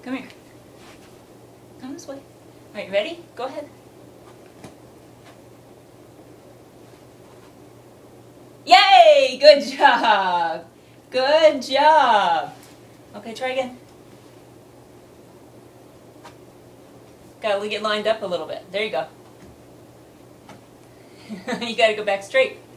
Come here. Come this way. All right, ready? Go ahead. Yay! Good job. Good job. Okay, try again. Gotta get lined up a little bit. There you go. You gotta go back straight.